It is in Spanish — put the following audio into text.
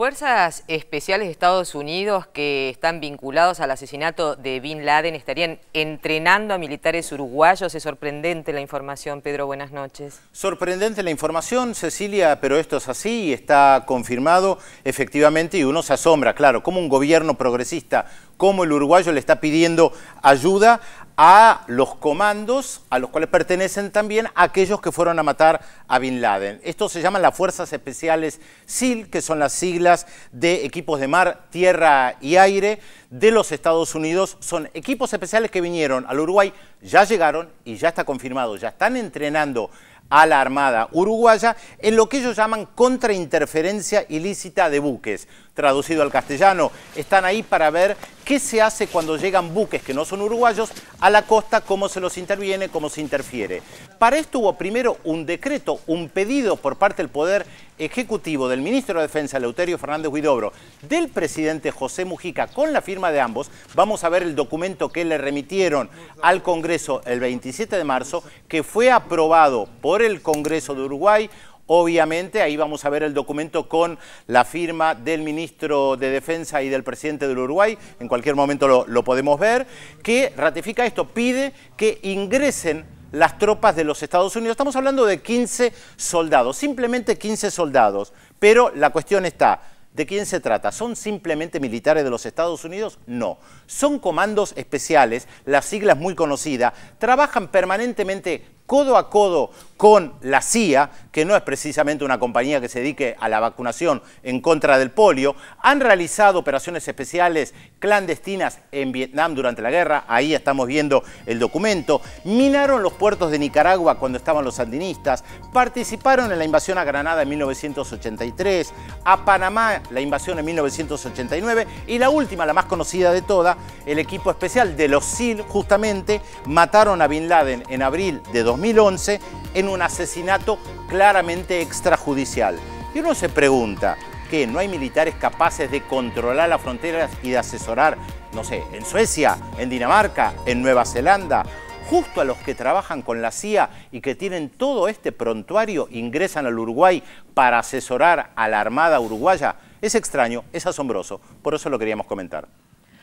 Fuerzas especiales de Estados Unidos que están vinculados al asesinato de Bin Laden estarían entrenando a militares uruguayos. Es sorprendente la información. Pedro, buenas noches. Sorprendente la información, Cecilia, pero esto es así y está confirmado efectivamente, y uno se asombra, claro, como un gobierno progresista como el uruguayo le está pidiendo ayuda a los comandos, a los cuales pertenecen también aquellos que fueron a matar a Bin Laden. Estos se llaman las Fuerzas Especiales SEAL, que son las siglas de equipos de mar, tierra y aire de los Estados Unidos. Son equipos especiales que vinieron al Uruguay, ya llegaron y ya está confirmado, ya están entrenando a la Armada uruguaya en lo que ellos llaman contrainterferencia ilícita de buques. Traducido al castellano, están ahí para ver qué se hace cuando llegan buques que no son uruguayos a la costa, cómo se los interviene, cómo se interfiere. Para esto hubo primero un decreto, un pedido por parte del Poder Ejecutivo del Ministro de Defensa, Eleuterio Fernández Huidobro, del presidente José Mujica, con la firma de ambos. Vamos a ver el documento que le remitieron al Congreso el 27 de marzo, que fue aprobado por el Congreso de Uruguay. Obviamente, ahí vamos a ver el documento con la firma del ministro de Defensa y del presidente del Uruguay, en cualquier momento lo podemos ver, que ratifica esto, pide que ingresen las tropas de los Estados Unidos. Estamos hablando de 15 soldados, simplemente 15 soldados, pero la cuestión está, ¿de quién se trata? ¿Son simplemente militares de los Estados Unidos? No. Son comandos especiales, la sigla es muy conocida, trabajan permanentemente codo a codo con la CIA, que no es precisamente una compañía que se dedique a la vacunación en contra del polio. Han realizado operaciones especiales clandestinas en Vietnam durante la guerra, ahí estamos viendo el documento. Minaron los puertos de Nicaragua cuando estaban los sandinistas, participaron en la invasión a Granada en 1983, a Panamá la invasión en 1989 y la última, la más conocida de todas, el equipo especial de los SEAL, justamente mataron a Bin Laden en abril de 2011 en un asesinato claramente extrajudicial. Y uno se pregunta, ¿qué? ¿No hay militares capaces de controlar las fronteras y de asesorar, no sé, en Suecia, en Dinamarca, en Nueva Zelanda? Justo a los que trabajan con la CIA y que tienen todo este prontuario ingresan al Uruguay para asesorar a la Armada uruguaya. Es extraño, es asombroso, por eso lo queríamos comentar.